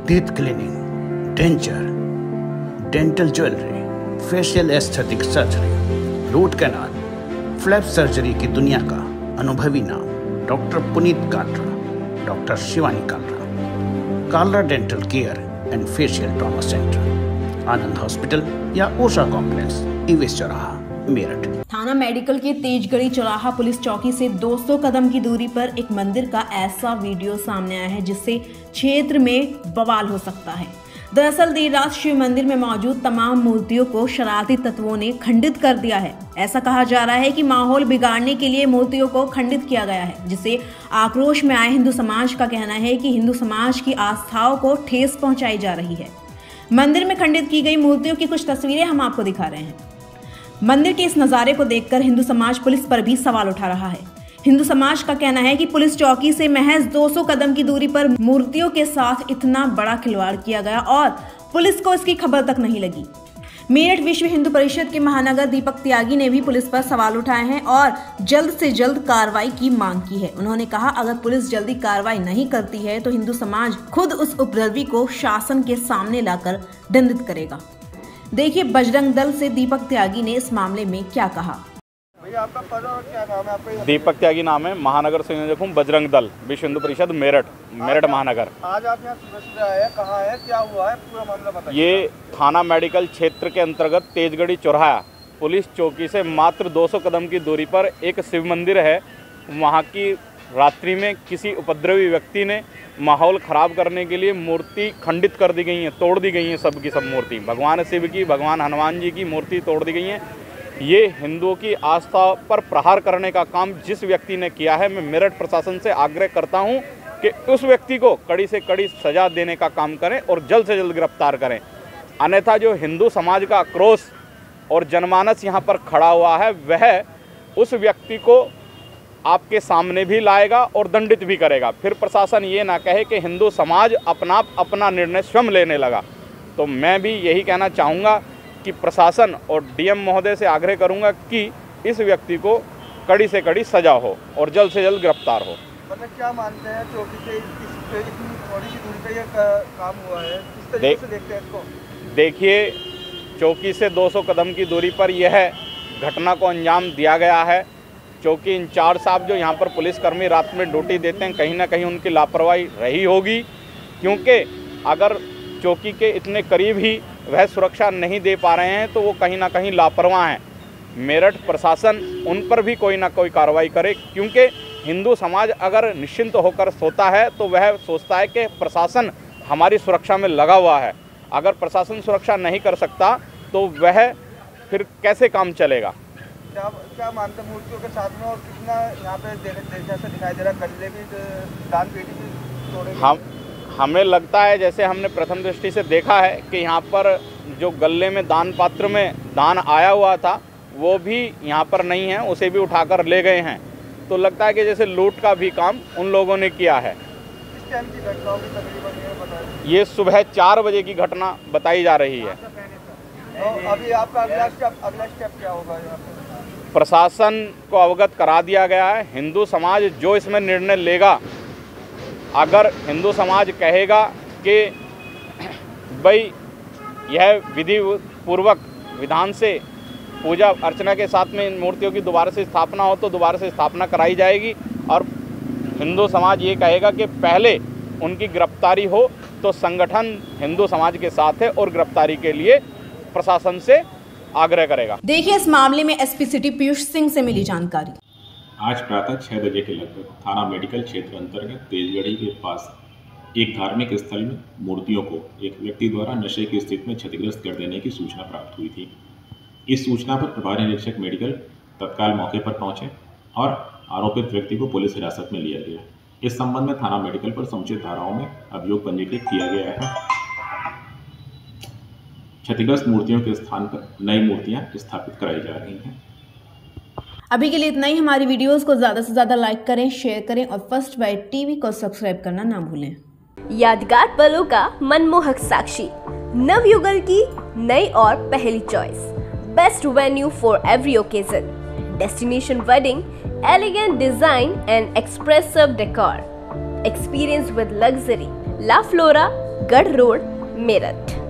Teeth cleaning, denture, dental jewellery, facial aesthetic surgery, root canal, flap surgery की दुनिया का अनुभवी नाम doctor Puneet Kalra, doctor Shivani Kalra, Kalra dental care and facial trauma centre, Anand hospital या Osha complex, ईवेस चौराहा, मेरठ। थाना मेडिकल के तेजगढ़ी चौराहा पुलिस चौकी से 200 कदम की दूरी पर एक मंदिर का ऐसा वीडियो सामने आया है जिससे क्षेत्र में बवाल हो सकता है। दरअसल देर रात शिव मंदिर में मौजूद तमाम मूर्तियों को शरारती तत्वों ने खंडित कर दिया है। ऐसा कहा जा रहा है कि माहौल बिगाड़ने के लिए मूर्तियों को खंडित किया गया है, जिससे आक्रोश में आए हिंदू समाज का कहना है कि हिंदू समाज की आस्थाओं को ठेस पहुंचाई जा रही है। मंदिर में खंडित की गई मूर्तियों की कुछ तस्वीरें हम आपको दिखा रहे हैं। मंदिर के इस नज़ारे को देखकर हिंदू समाज पुलिस पर भी सवाल उठा रहा है। हिंदू समाज का कहना है कि पुलिस चौकी से महज 200 कदम की दूरी पर मूर्तियों के साथ इतना बड़ा खिलवाड़ किया गया और पुलिस को इसकी खबर तक नहीं लगी। मेरठ विश्व हिंदू परिषद के महानगर दीपक त्यागी ने भी पुलिस पर सवाल उठाए हैं और जल्द से जल्द कार्रवाई की मांग की है। उन्होंने कहा, अगर पुलिस जल्दी कार्रवाई नहीं करती है तो हिंदू समाज खुद उस उपद्रवी को शासन के सामने लाकर दंडित करेगा। देखिए बजरंग दल से दीपक त्यागी ने इस मामले में क्या कहा। भैया आपका पद और क्या नाम है आपका? दीपक त्यागी नाम है, महानगर संयोजक हूँ, बजरंग दल विश्व हिंदू परिषद मेरठ महानगर। आज आप यहाँ सुबह आए हैं, कहाँ है, क्या हुआ है, पूरा मामला बताइए। ये थाना मेडिकल क्षेत्र के अंतर्गत तेजगढ़ी चौराहा पुलिस चौकी से मात्र 200 कदम की दूरी पर एक शिव मंदिर है। वहाँ की रात्रि में किसी उपद्रवी व्यक्ति ने माहौल ख़राब करने के लिए मूर्ति खंडित कर दी गई है, तोड़ दी गई है। सब की सब मूर्ति, भगवान शिव की, भगवान हनुमान जी की मूर्ति तोड़ दी गई है। ये हिंदुओं की आस्था पर प्रहार करने का काम जिस व्यक्ति ने किया है, मैं मेरठ प्रशासन से आग्रह करता हूं कि उस व्यक्ति को कड़ी से कड़ी सजा देने का काम करें और जल्द से जल्द गिरफ्तार करें। अन्यथा जो हिंदू समाज का आक्रोश और जनमानस यहाँ पर खड़ा हुआ है, वह उस व्यक्ति को आपके सामने भी लाएगा और दंडित भी करेगा। फिर प्रशासन ये ना कहे कि हिंदू समाज अपना निर्णय स्वयं लेने लगा। तो मैं भी यही कहना चाहूँगा कि प्रशासन और डीएम महोदय से आग्रह करूँगा कि इस व्यक्ति को कड़ी से कड़ी सजा हो और जल्द से जल्द गिरफ्तार हो। मतलब क्या मानते हैं, चौकी से इतनी थोड़ी सी दूरी पर यह काम हुआ है, किस तरीके से देखते हैं इसको? देखिए, चौकी से 200 कदम की दूरी पर यह घटना को अंजाम दिया गया है। चौकी इंचार्ज साहब जो यहाँ पर पुलिसकर्मी रात में ड्यूटी देते हैं, कहीं ना कहीं उनकी लापरवाही रही होगी, क्योंकि अगर चौकी के इतने करीब ही वह सुरक्षा नहीं दे पा रहे हैं तो वो कहीं ना कहीं लापरवाह हैं। मेरठ प्रशासन उन पर भी कोई ना कोई कार्रवाई करे, क्योंकि हिंदू समाज अगर निश्चिंत होकर सोता है तो वह सोचता है कि प्रशासन हमारी सुरक्षा में लगा हुआ है। अगर प्रशासन सुरक्षा नहीं कर सकता तो वह फिर कैसे काम चलेगा? क्या मानते हैं मूर्तियों के साथ में, और कितना यहाँ पे जैसे दिखाई दे रहा है, गले भी, दान पेटी भी तोड़े? हमें लगता है, जैसे हमने प्रथम दृष्टि से देखा है कि यहाँ पर जो गले में दान पात्र में दान आया हुआ था वो भी यहाँ पर नहीं है, उसे भी उठाकर ले गए हैं। तो लगता है कि जैसे लूट का भी काम उन लोगों ने किया है। किस टाइम की घटना होगी तकरीबन ये बताइए? ये सुबह 4 बजे की घटना बताई जा रही है। तो अभी आपका अगला स्टेप क्या होगा? यहाँ पे प्रशासन को अवगत करा दिया गया है। हिंदू समाज जो इसमें निर्णय लेगा, अगर हिंदू समाज कहेगा कि भाई यह विधि पूर्वक विधान से पूजा अर्चना के साथ में इन मूर्तियों की दोबारा से स्थापना हो तो दोबारा से स्थापना कराई जाएगी, और हिंदू समाज ये कहेगा कि पहले उनकी गिरफ्तारी हो तो संगठन हिंदू समाज के साथ है और गिरफ्तारी के लिए प्रशासन से आग्रह करेगा। देखिए इस मामले में एसपी सिटी पीयूष सिंह से मिली जानकारी। आज प्रातः 6 बजे के लगभग थाना मेडिकल क्षेत्र अंतर्गत तेजगढ़ी के पास एक धार्मिक स्थल में मूर्तियों को एक व्यक्ति द्वारा नशे की स्थिति में क्षतिग्रस्त कर देने की सूचना प्राप्त हुई थी। इस सूचना पर प्रभारी निरीक्षक मेडिकल तत्काल मौके पर पहुंचे और आरोपित व्यक्ति को पुलिस हिरासत में लिया गया। इस संबंध में थाना मेडिकल पर समुचित धाराओं में अभियोग पंजीकृत किया गया है। क्षतिग्रस्त मूर्तियों के स्थान पर नई मूर्तियां स्थापित कराई जा रही हैं। अभी के लिए इतना ही। हमारी वीडियोस को ज्यादा से ज्यादा लाइक करें, शेयर करें और फर्स्ट बाइट टीवी को सब्सक्राइब करना ना भूलें। यादगार पलों का मनमोहक साक्षी, नवयुगल की नई और पहली choice, best venue for every occasion, destination wedding, elegant design and expressive decor, experience with luxury, La Flora Garh road, Meerut.